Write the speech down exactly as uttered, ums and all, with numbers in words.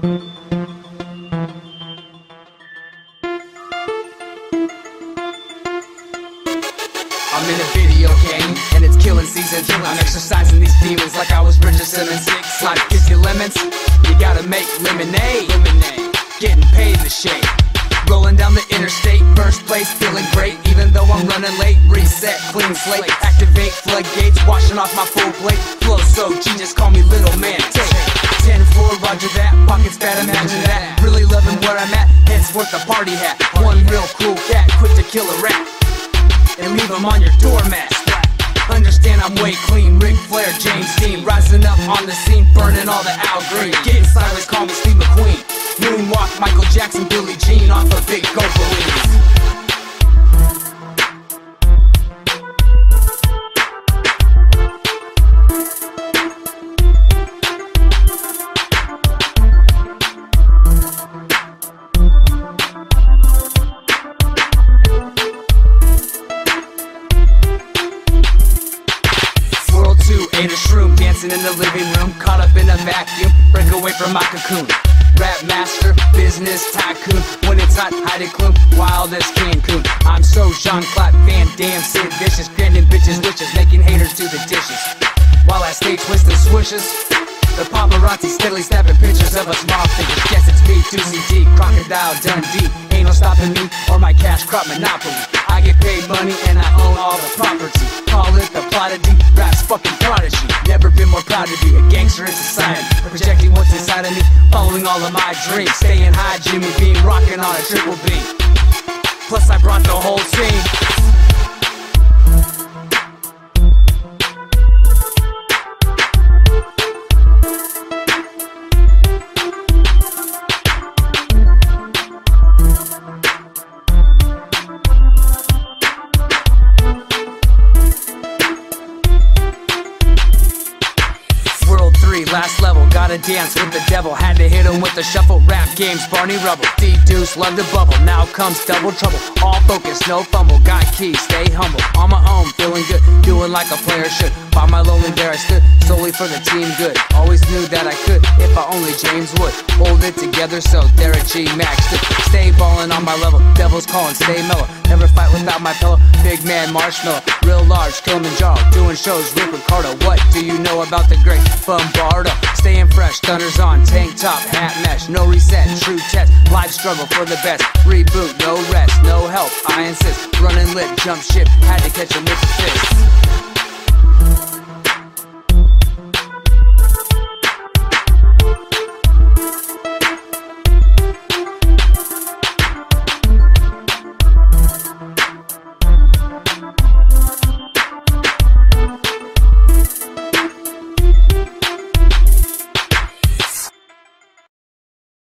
I'm in a video game, and it's killing season. I'm exercising these demons like I was Richard Simmons. Life gives you lemons, you gotta make lemonade. Lemonade, getting paid in the shade. Rolling down the interstate, first place, feeling great. Even though I'm running late, reset, clean slate. Activate floodgates, washing off my full plate. Flow so genius, call me little man. Take ten four, roger that, pockets fat, imagine that. Really loving where I'm at, henceforth the party hat. One real cool cat, quick to kill a rat and leave them on your doormat. Understand I'm way clean, Ric Flair, James Dean. Rising up on the scene, burning all the Al Green. Getting sideways, call me Steve McQueen. Moonwalk, Michael Jackson, Billie Jean. Off a big go balloons. Ate a shroom, dancing in the living room. Caught up in a vacuum, break away from my cocoon. Rap master, business tycoon. When it's hot, hide it gloom, wild as Cancun. I'm so Jean-Claude Van Damme, Sid Vicious. Granting bitches wishes, making haters do the dishes. While I stay twisting swishes, the paparazzi steadily snapping pictures of us mob figures. Guess it's me, Deucey D, Crocodile Dundee. Ain't no stopping me or my cash crop monopoly. I get paid money and I own all the property. Call it the prodigy, rap's fucking prodigy. Never been more proud to be a gangster in society. Projecting what's inside of me, following all of my dreams. Staying high, Jimmy Beam, rocking on a triple B. Plus I brought the whole team. Last level, gotta dance with the devil. Had to hit him with the shuffle. Rap games, Barney Rubble. D-Deuce, love to bubble. Now comes double trouble. All focus, no fumble. Got keys, stay humble. On my own, feeling good. Doing like a player should. By my lonely there I stood, solely for the team good. Always knew that I could, if I only James would. Hold it together, so there at G Max stood. Stay ballin' on my level. Devil's calling, stay mellow. Never fight without my pillow. Big man, marshmallow. Real large, Kilimanjaro. Doing shows, Rick Ricardo. What do you know about the great Bombardo? Staying fresh, thunders on, tank top, hat mesh. No reset, true test, live struggle for the best. Reboot, no rest, no help, I insist. Running lit, jump ship, had to catch him with the fist.